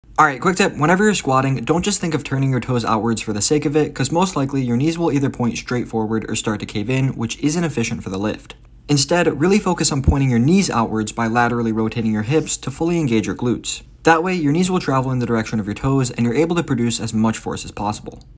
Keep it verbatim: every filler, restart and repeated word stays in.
Alright, quick tip, whenever you're squatting, don't just think of turning your toes outwards for the sake of it, because most likely your knees will either point straight forward or start to cave in, which isn't efficient for the lift. Instead, really focus on pointing your knees outwards by laterally rotating your hips to fully engage your glutes. That way, your knees will travel in the direction of your toes and you're able to produce as much force as possible.